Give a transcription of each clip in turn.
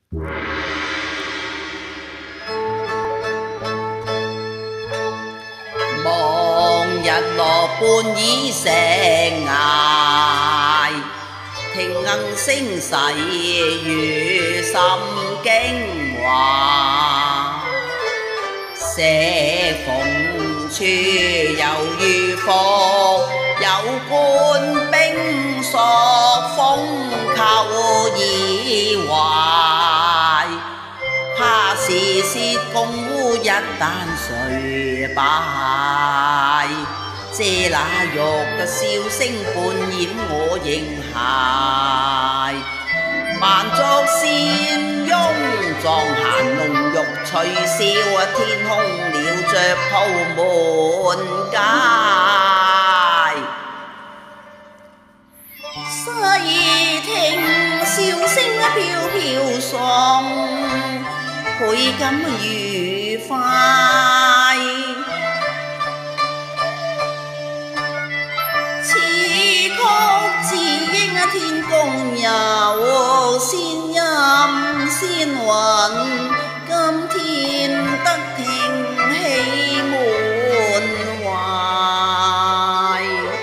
望日落半倚石崖，聽鶯聲細語心經華。石縫處猶如伏，有冠冰索風扣以懷。怕是薛公烏一旦垂敗，借那玉嘅笑聲半掩我形骸。萬作仙翁撞閒濃玉隨笑，天空鳥雀鋪滿街。細聽笑聲飄飄送，倍感愉快。此曲自應天公有仙音仙韻，今天得聽喜滿懷。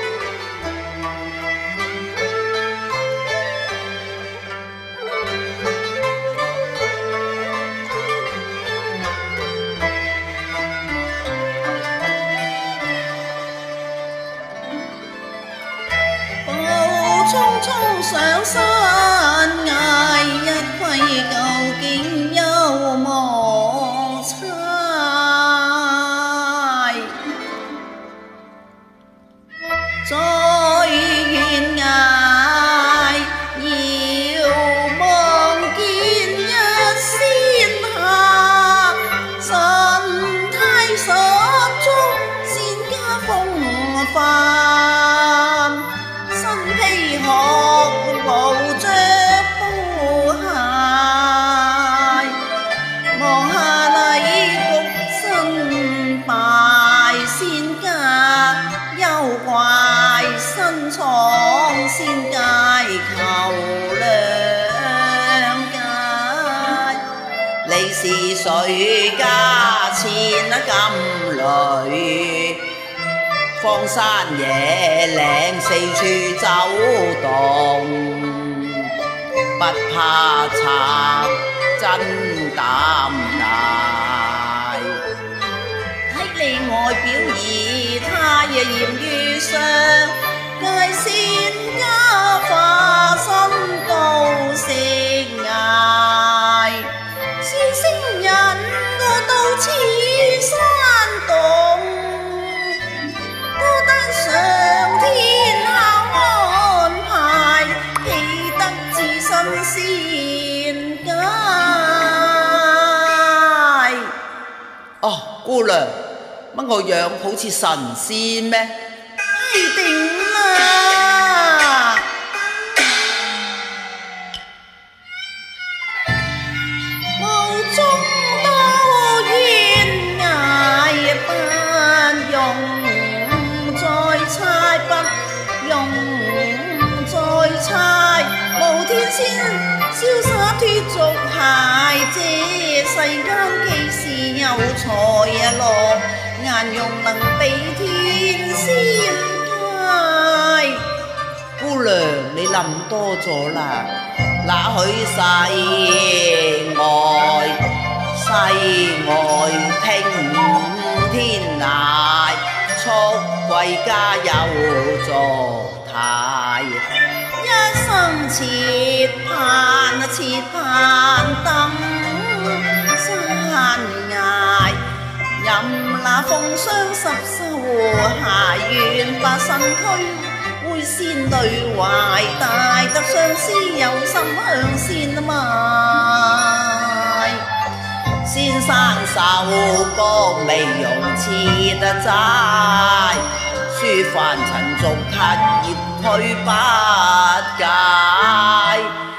匆匆上山崖，一窺舊景幽莫猜。在懸崖遙望見一仙下，神態十足，仙家風範。披殼無着布鞋，望下禮局身敗，仙家幽怪身藏，仙界求諒解。你是誰家前金雷？荒山野嶺四處走動，不怕賊真膽大。睇你外表儀態嚴如上，界仙家化身到石崖，笑聲引我到此山洞。上天下安排，喜得置身仙界。哦，姑娘，乜我樣好似神仙咩？係定啦！無中多冤崖不用。猜不用再猜，無天仙瀟灑脫俗鞋，這世間幾時有才落顏容能比天仙界？姑娘，你諗多咗啦，那許世外聽五天涯。速歸家有座台，一生切盼登山崖，任那風霜濕收鞋，願把身軀會仙女懷，大得相思有心向仙埋。先生受過美容切得齋，書凡塵俗刻業佢不解。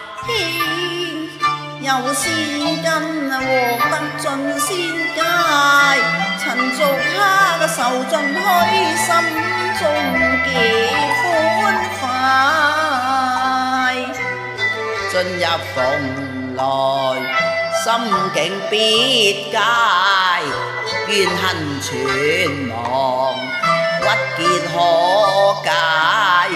有仙根獲得進仙界，塵俗刻受盡虛，心中極歡快。進入鳳來，心境必佳，怨恨全忘，鬱結可解。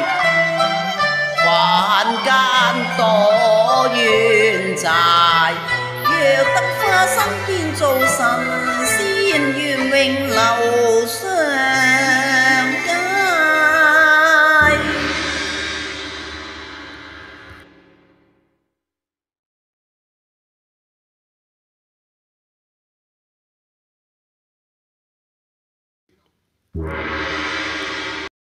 凡間多冤債，若得化身變做神仙，願永留相街。